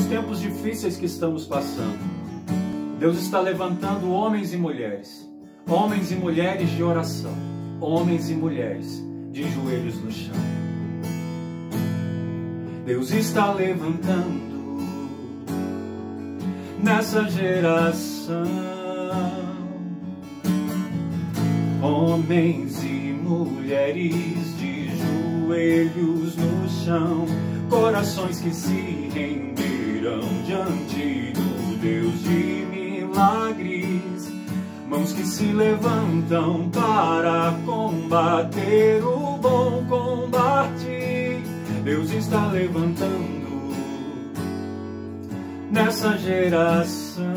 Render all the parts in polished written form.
nos tempos difíceis que estamos passando, Deus está levantando homens e mulheres de oração, homens e mulheres de joelhos no chão. Deus está levantando nessa geração homens e mulheres de joelhos no chão, corações que se renderão diante do Deus de milagres, mãos que se levantam para combater o bom combate. Deus está levantando nessa geração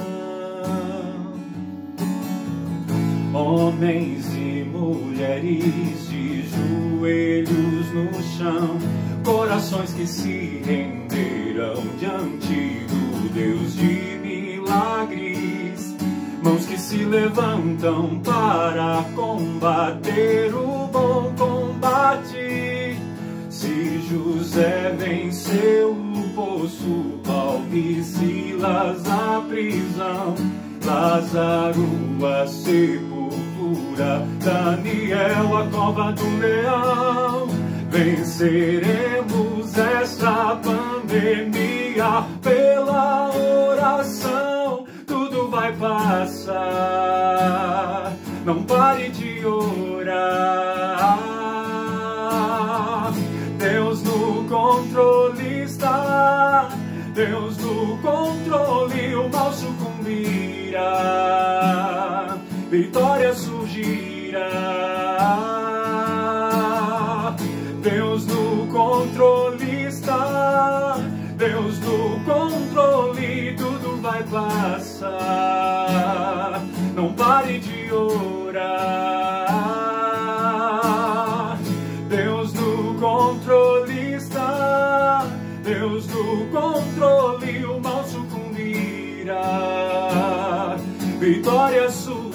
homens e mulheres de joelhos no chão, corações que se renderão diante do Deus de milagres, mãos que se levantam para combater o bom combate. Se José venceu o poço, Paulo e Silas a prisão, Lázaro a sepultura, Daniel a cova do leão, venceremos essa pandemia pela oração. Tudo vai passar, não pare de orar. Deus no controle está, Deus no controle, o mal sucumbirá, vitória surgirá. Deus no controle está, Deus no controle, tudo vai passar, não pare de orar. Deus no controle está, Deus no controle, o mal sucumbirá, vitória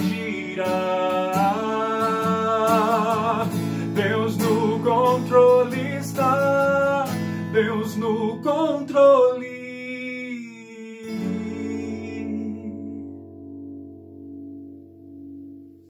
surgirá. Deus no controle está, Deus no controle.